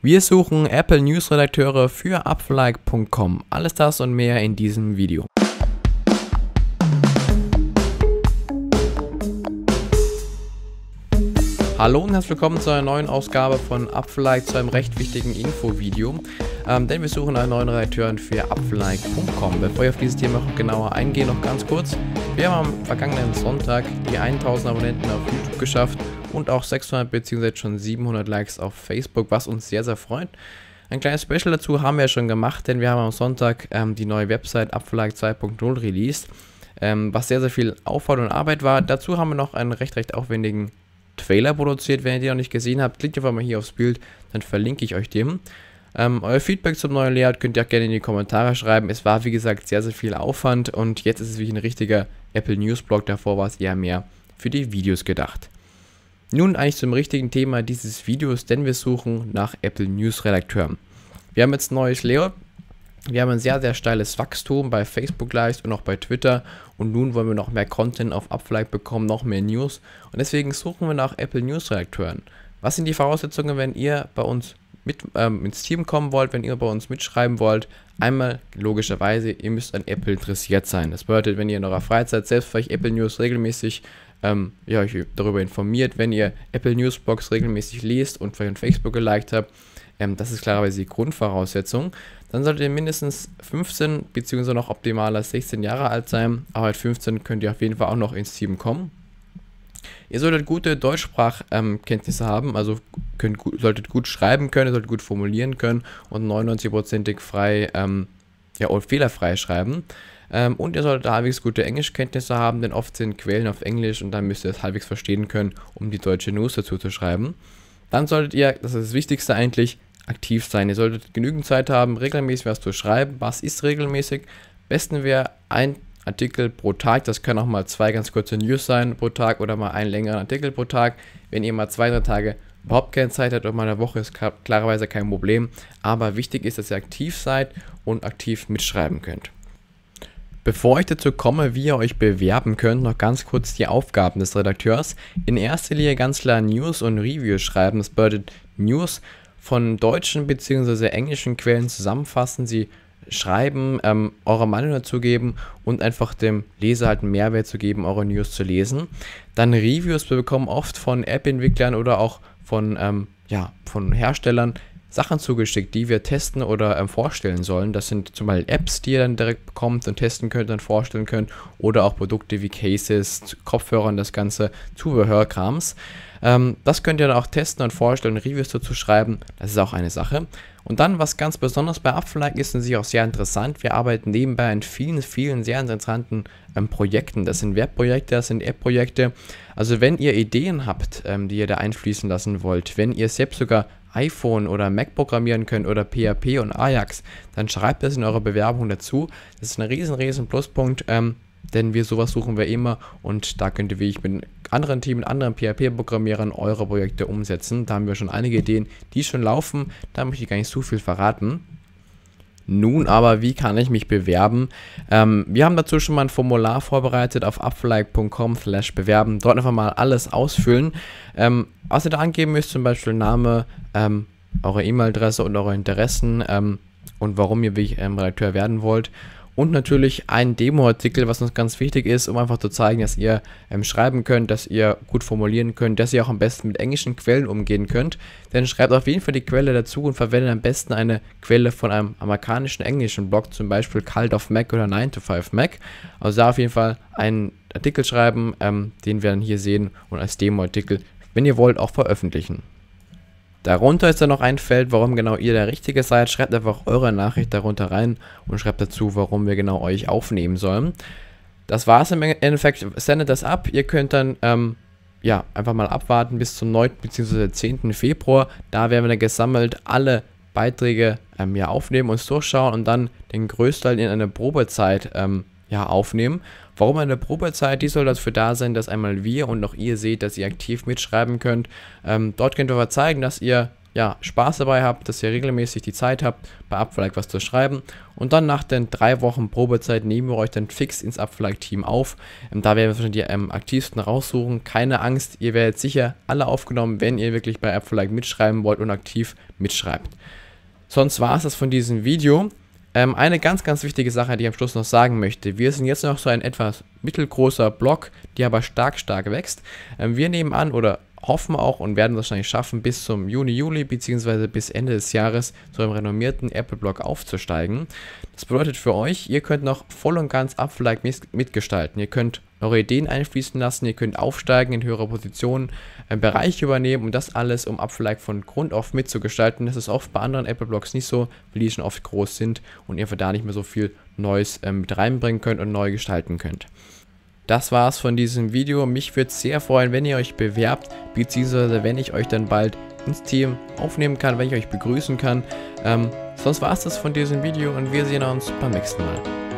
Wir suchen Apple News Redakteure für Apfelike.com. Alles das und mehr in diesem Video. Hallo und herzlich willkommen zu einer neuen Ausgabe von Apfelike, zu einem recht wichtigen Infovideo. Denn wir suchen einen neuen Redakteur für Apfelike.com. Bevor wir auf dieses Thema noch genauer eingehen, noch ganz kurz. Wir haben am vergangenen Sonntag die 1000 Abonnenten auf YouTube geschafft und auch 600 bzw. schon 700 Likes auf Facebook, was uns sehr, sehr freut. Ein kleines Special dazu haben wir ja schon gemacht, denn wir haben am Sonntag die neue Website Apfelike 2.0 released, was sehr, sehr viel Aufwand und Arbeit war. Dazu haben wir noch einen recht aufwendigen Trailer produziert. Wenn ihr den noch nicht gesehen habt, klickt einfach mal hier aufs Bild, dann verlinke ich euch den. Euer Feedback zum neuen Layout könnt ihr auch gerne in die Kommentare schreiben. Es war, wie gesagt, sehr, sehr viel Aufwand und jetzt ist es wie ein richtiger Apple News Blog. Davor war es eher mehr für die Videos gedacht. Nun eigentlich zum richtigen Thema dieses Videos, denn wir suchen nach Apple News Redakteuren. Wir haben jetzt ein neues Layout. Wir haben ein sehr, sehr steiles Wachstum bei Facebook Lives und auch bei Twitter und nun wollen wir noch mehr Content auf Apfelike bekommen, noch mehr News und deswegen suchen wir nach Apple News Redakteuren. Was sind die Voraussetzungen, wenn ihr bei uns ins Team kommen wollt, wenn ihr bei uns mitschreiben wollt? Einmal logischerweise, ihr müsst an Apple interessiert sein. Das bedeutet, wenn ihr in eurer Freizeit selbst vielleicht Apple News regelmäßig euch darüber informiert, wenn ihr Apple News Blogs regelmäßig lest und vielleicht on Facebook geliked habt, das ist klarerweise die Grundvoraussetzung. Dann solltet ihr mindestens 15 bzw. noch optimaler 16 Jahre alt sein, aber mit 15 könnt ihr auf jeden Fall auch noch ins Team kommen. Ihr solltet gute Deutschsprachkenntnisse haben, also solltet gut schreiben können, ihr solltet gut formulieren können und 99%ig frei und fehlerfrei schreiben. Und ihr solltet halbwegs gute Englischkenntnisse haben, denn oft sind Quellen auf Englisch und dann müsst ihr es halbwegs verstehen können, um die deutsche News dazu zu schreiben. Dann solltet ihr, das ist das Wichtigste eigentlich, aktiv sein. Ihr solltet genügend Zeit haben, regelmäßig was zu schreiben. Was ist regelmäßig? Besten wäre ein Artikel pro Tag. Das können auch mal 2 ganz kurze News sein pro Tag oder mal einen längeren Artikel pro Tag. Wenn ihr mal 2-3 Tage überhaupt keine Zeit habt oder mal eine Woche, ist klarerweise kein Problem. Aber wichtig ist, dass ihr aktiv seid und aktiv mitschreiben könnt. Bevor ich dazu komme, wie ihr euch bewerben könnt, noch ganz kurz die Aufgaben des Redakteurs. In erster Linie ganz klar News und Reviews schreiben. Das bedeutet News von deutschen bzw. englischen Quellen zusammenfassen, sie schreiben, eure Meinung dazu geben und einfach dem Leser halt einen Mehrwert zu geben, eure News zu lesen. Dann Reviews, wir bekommen oft von App-Entwicklern oder auch von Herstellern Sachen zugeschickt, die wir testen oder vorstellen sollen. Das sind zum Beispiel Apps, die ihr dann direkt bekommt und testen könnt und vorstellen könnt oder auch Produkte wie Cases, Kopfhörern, das ganze Zubehörkrams. Das könnt ihr dann auch testen und vorstellen, Reviews dazu schreiben. Das ist auch eine Sache. Und dann, was ganz besonders bei Apfelike ist und sicher auch sehr interessant, wir arbeiten nebenbei an vielen sehr interessanten Projekten. Das sind Webprojekte, das sind App-Projekte. Also wenn ihr Ideen habt, die ihr da einfließen lassen wollt, wenn ihr selbst sogar iPhone oder Mac programmieren könnt oder PHP und Ajax, dann schreibt das in eurer Bewerbung dazu. Das ist ein riesen Pluspunkt, denn sowas suchen wir immer und da könnt ihr wie ich mit anderen Teams, mit anderen PHP-Programmierern eure Projekte umsetzen. Da haben wir schon einige Ideen, die schon laufen, da möchte ich gar nicht so viel verraten. Nun aber, wie kann ich mich bewerben? Wir haben dazu schon mal ein Formular vorbereitet auf apfelike.com/bewerben. Dort einfach mal alles ausfüllen. Was ihr da angeben müsst, zum Beispiel Name, eure E-Mail-Adresse und eure Interessen und warum ihr Redakteur werden wollt. Und natürlich ein Demo-Artikel, was uns ganz wichtig ist, um einfach zu zeigen, dass ihr schreiben könnt, dass ihr gut formulieren könnt, dass ihr auch am besten mit englischen Quellen umgehen könnt. Denn schreibt auf jeden Fall die Quelle dazu und verwendet am besten eine Quelle von einem amerikanischen englischen Blog, zum Beispiel Cult of Mac oder 9to5Mac. Also da auf jeden Fall einen Artikel schreiben, den wir dann hier sehen und als Demo-Artikel, wenn ihr wollt, auch veröffentlichen. Darunter ist dann noch ein Feld, warum genau ihr der Richtige seid. Schreibt einfach eure Nachricht darunter rein und schreibt dazu, warum wir genau euch aufnehmen sollen. Das war es im Endeffekt. Sendet das ab. Ihr könnt dann einfach mal abwarten bis zum 9. bzw. 10. Februar. Da werden wir dann gesammelt alle Beiträge aufnehmen, uns durchschauen und dann den Größteil in eine Probezeit aufnehmen. Warum eine Probezeit? Die soll dafür da sein, dass einmal wir und auch ihr seht, dass ihr aktiv mitschreiben könnt. Dort könnt ihr aber zeigen, dass ihr ja, Spaß dabei habt, dass ihr regelmäßig die Zeit habt, bei Apfelike was zu schreiben. Und dann nach den 3 Wochen Probezeit nehmen wir euch dann fix ins Apfelike-Team auf. Da werden wir wahrscheinlich die aktivsten raussuchen. Keine Angst, ihr werdet sicher alle aufgenommen, wenn ihr wirklich bei Apfelike mitschreiben wollt und aktiv mitschreibt. Sonst war es das von diesem Video. Eine ganz, ganz wichtige Sache, die ich am Schluss noch sagen möchte. Wir sind jetzt noch so ein etwas mittelgroßer Blog, der aber stark wächst. Wir nehmen an oder hoffen auch und werden es wahrscheinlich schaffen, bis zum Juni, Juli bzw. bis Ende des Jahres zu einem renommierten Apple-Blog aufzusteigen. Das bedeutet für euch, ihr könnt noch voll und ganz Apfelike mitgestalten. Ihr könnt eure Ideen einfließen lassen, ihr könnt aufsteigen in höhere Positionen, einen Bereich übernehmen und das alles, um Apfelike von Grund auf mitzugestalten. Das ist oft bei anderen Apple-Blogs nicht so, weil die schon oft groß sind und ihr da nicht mehr so viel Neues mit reinbringen könnt und neu gestalten könnt. Das war's von diesem Video. Mich würde es sehr freuen, wenn ihr euch bewerbt, beziehungsweise wenn ich euch dann bald ins Team aufnehmen kann, wenn ich euch begrüßen kann. Sonst war es das von diesem Video und wir sehen uns beim nächsten Mal.